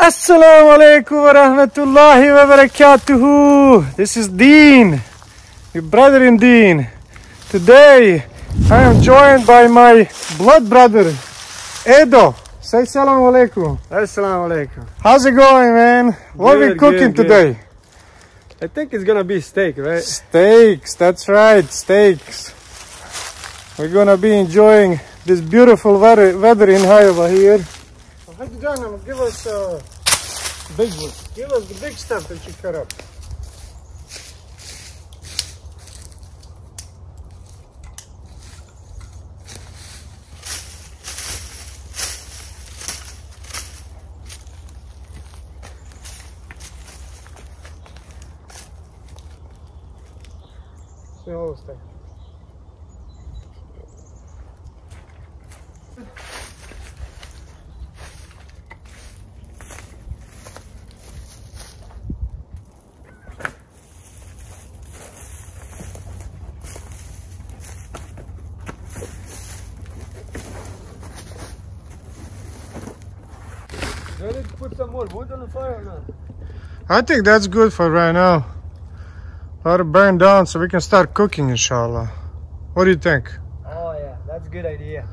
Assalamu alaikum wa rahmatullahi wa barakatuhu. This is Deen, your brother in Deen. Today I am joined by my blood brother, Edo. Say salam alaikum. Assalamu alaikum. How's it going, man? What are we cooking today? I think it's gonna be steak, right? Steaks, that's right, steaks. We're gonna be enjoying this beautiful weather in Haifa here. Give us big one. Give us the big stuff that you cut up. See all this stuff. Ready to put some more wood on the fire or not? I think that's good for right now. Let it burn down so we can start cooking, inshallah. What do you think? Oh yeah, that's a good idea.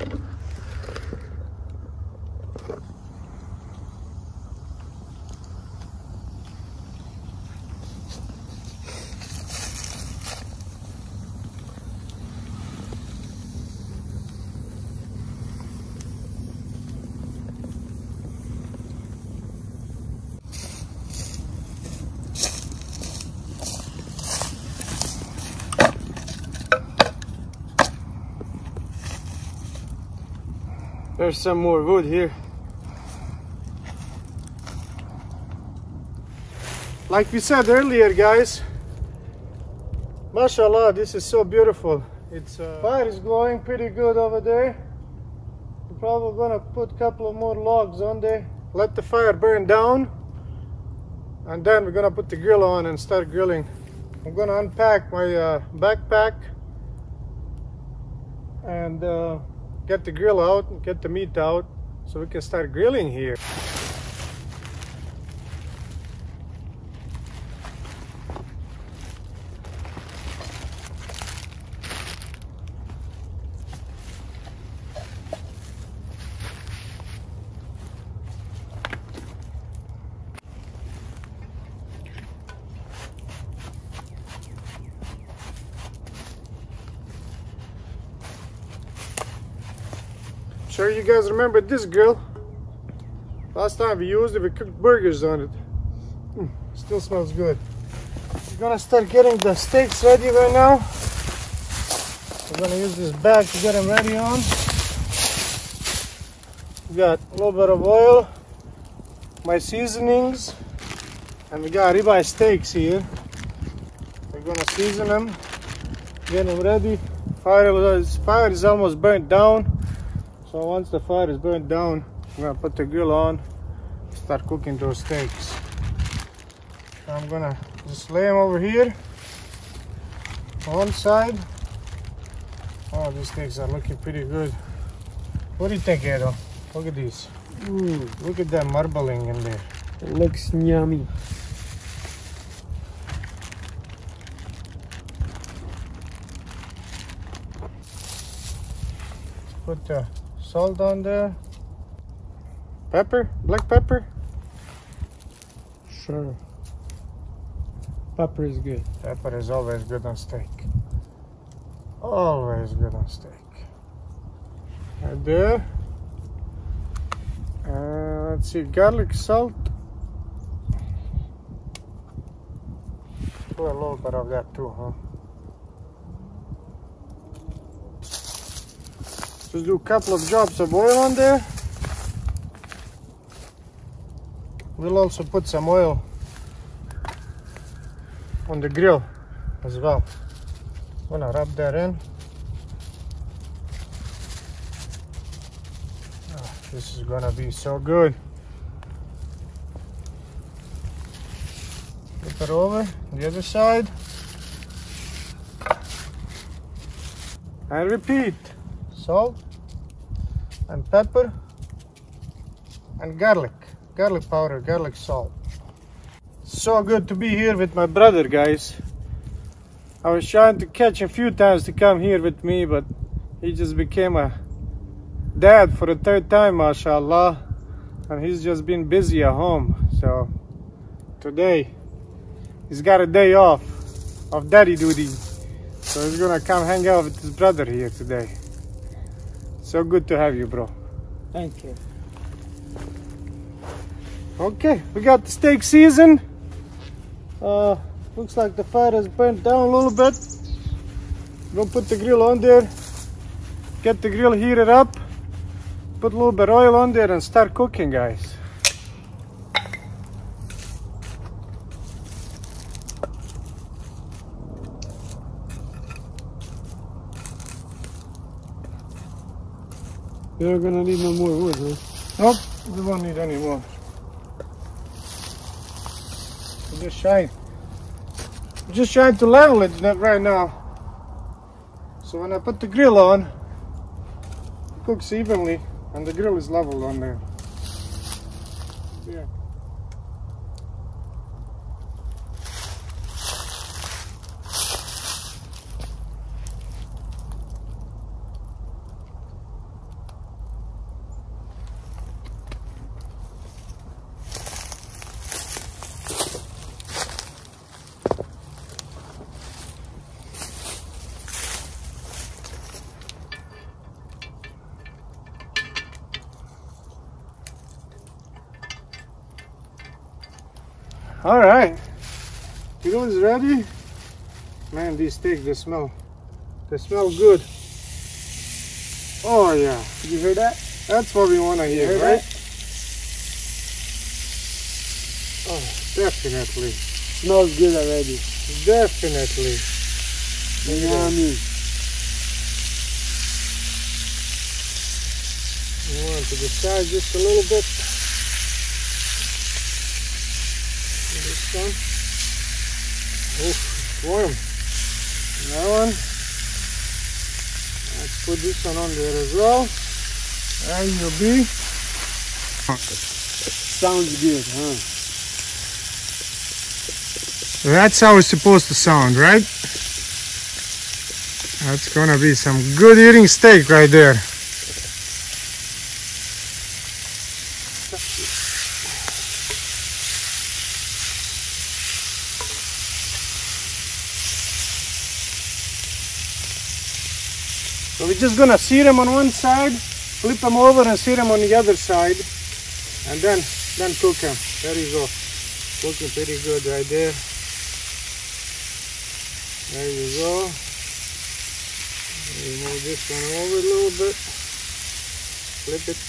There's some more wood here. Like we said earlier, guys, mashallah, this is so beautiful. It's fire is glowing pretty good over there. We're probably gonna put a couple of more logs on there, let the fire burn down, and then we're gonna put the grill on and start grilling. I'm gonna unpack my backpack and get the grill out and get the meat out so we can start grilling here. Sure you guys remember this grill. Last time we used it, we cooked burgers on it. Still smells good. We're gonna start getting the steaks ready right now. We're gonna use this bag to get them ready on. We got a little bit of oil, my seasonings, and we got ribeye steaks here. We're gonna season them, get them ready. Fire is almost burnt down. So once the fire is burnt down, I'm gonna put the grill on, start cooking those steaks. So I'm gonna just lay them over here, on one side. Oh, these steaks are looking pretty good. What do you think, Edo? Look at these. Look at that marbling in there. It looks yummy. Put the salt on there. Pepper, black pepper. Sure. Pepper is good. Pepper is always good on steak. Always good on steak. Right there. Let's see, garlic, salt. Put a little bit of that too, huh? Just do a couple of drops of oil on there. We'll also put some oil on the grill as well. I'm gonna rub that in. Oh, this is gonna be so good. Flip it over the other side. And repeat. Salt and pepper and garlic garlic powder, garlic salt. So good to be here with my brother, guys. I was trying to catch a few times to come here with me, but he just became a dad for the third time, mashallah. And he's just been busy at home. So today, he's got a day off of daddy duty. So he's gonna come hang out with his brother here today. So good to have you, bro. Thank you. Okay, we got the steak seasoned. Looks like the fire has burnt down a little bit. We'll put the grill on there. Get the grill heated up. Put a little bit of oil on there and start cooking, guys. You're not gonna need no more wood, huh? Nope, we won't need any more. We're just trying to level it right now. So when I put the grill on, it cooks evenly and the grill is leveled on there. Yeah. All right, grill is ready. Man, these steaks, they smell good. Oh yeah, Did you hear that? that's what we want to hear, hear right? that? Oh, definitely, Smells good already. definitely. Yummy. You want to the side just a little bit. This one. Oh, warm. That one. Let's put this one on there as well. There you'll be. Sounds good, huh? That's how it's supposed to sound, right? That's gonna be some good eating steak right there. So we're just gonna sear them on one side, flip them over and sear them on the other side, and then cook them. There you go. Looking pretty good right there. There you go. Move this one over a little bit. Flip it.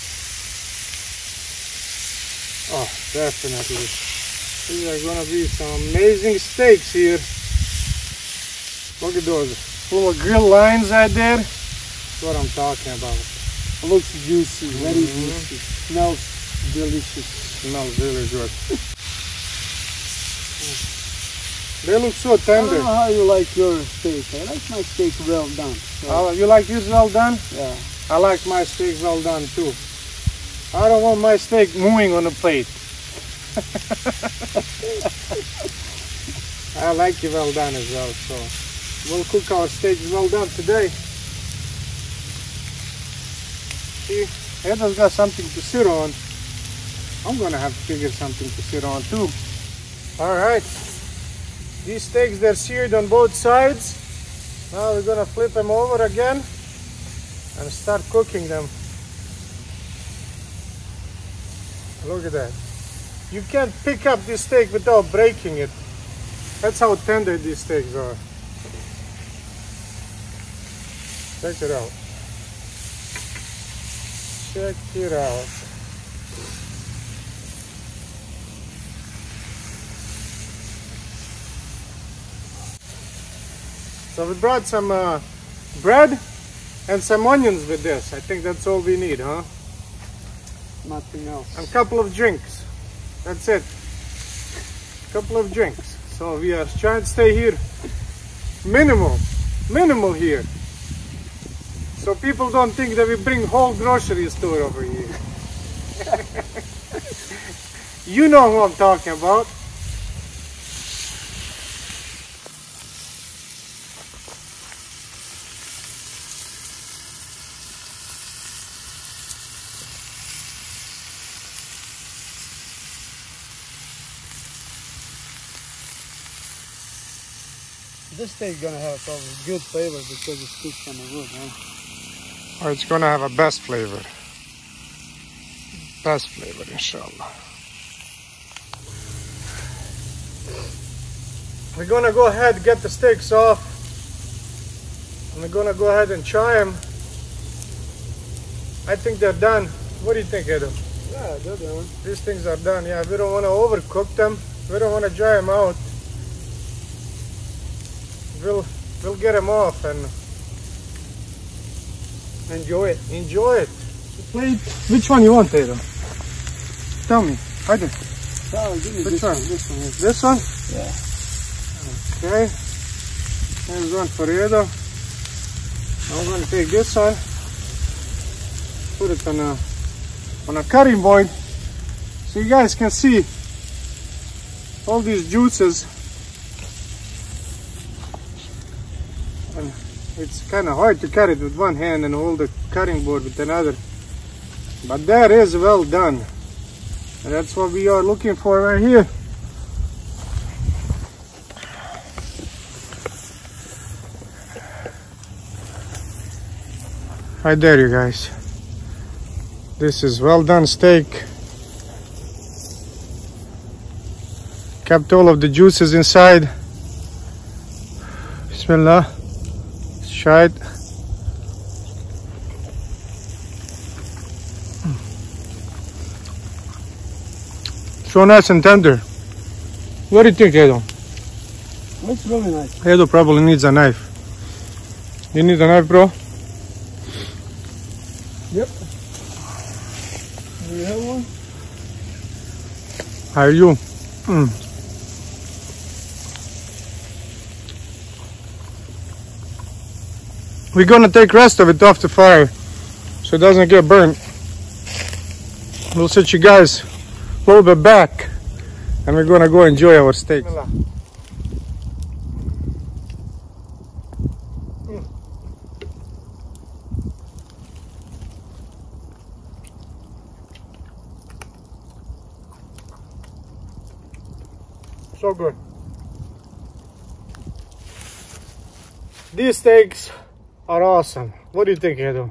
Oh, definitely. These are gonna be some amazing steaks here. Look at those little grill lines right there. That's what I'm talking about. It looks juicy, very juicy. Smells delicious. Smells really good. They look so I tender. don't know how you like your steak. I like my steak well done. So, Oh, you like yours well done? yeah. I like my steak well done too. I don't want my steak moving on the plate. I like it well done as well, so we'll cook our steaks well done today. See, Heather's got something to sit on. I'm gonna have to figure something to sit on too. All right, these steaks, they're seared on both sides. Now we're gonna flip them over again and start cooking them. Look at that. You can't pick up this steak without breaking it. That's how tender these steaks are. Check it out. Check it out. So we brought some bread and some onions with this. I think that's all we need, huh? Nothing else. And a couple of drinks. That's it. A couple of drinks. So we are trying to stay here minimal here. So people don't think that we bring whole grocery store over here. You know who I'm talking about. This steak gonna have probably good flavor because it's cooked on the wood, huh? Or it's gonna have a best flavor. Best flavor, inshallah. We're gonna go ahead and get the steaks off. And we're gonna go ahead and try them. I think they're done. What do you think, Edo? Yeah, they're done. These things are done. Yeah, we don't want to overcook them. We don't want to dry them out. We'll get them off and Enjoy it. enjoy it. Wait, which one you want, Edo? Tell me. I do. Oh, give me Which this one? one. This one. Yes. This one? Yeah. Okay. There's one for Edo. I'm going to take this one. Put it on a cutting board so you guys can see all these juices. And it's kind of hard to cut it with one hand and hold the cutting board with another. But that is well done. And that's what we are looking for right here. Right there, you guys. This is well done steak. Kept all of the juices inside. Bismillah. Let's try it. So nice and tender. What do you think, Edo? Looks really nice. Edo probably needs a knife. You need a knife, bro? Yep. Do you have one? How are you? We're gonna take rest of it off the fire so it doesn't get burnt. We'll set you guys a little bit back and we're gonna go enjoy our steak. So good. These steaks are awesome. What do you think, Edo?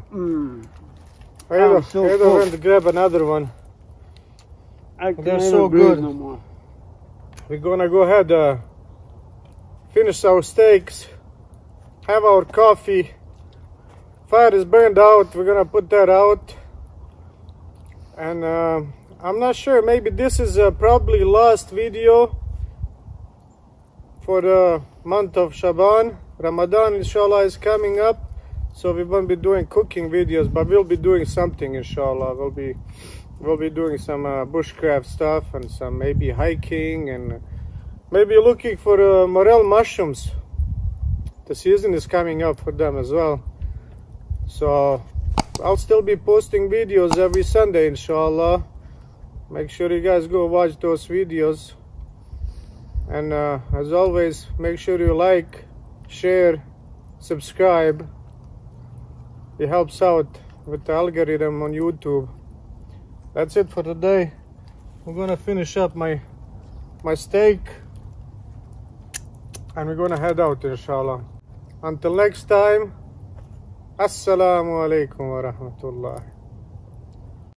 Edo went to grab another one. They're so good. No more. We're gonna go ahead, finish our steaks, have our coffee. Fire is burned out. We're gonna put that out. And I'm not sure. Maybe this is probably last video for the month of Shaban. Ramadan inshallah is coming up, so we won't be doing cooking videos, but we'll be doing something inshallah. We'll be doing some bushcraft stuff and some maybe hiking and maybe looking for morel mushrooms. The season is coming up for them as well, so I'll still be posting videos every Sunday inshallah. Make sure you guys go watch those videos. And as always, make sure you like, share, subscribe. It helps out with the algorithm on YouTube. That's it for today. I'm gonna finish up my steak and we're gonna head out inshallah. Until next time, Assalamu alaikum wa rahmatullah.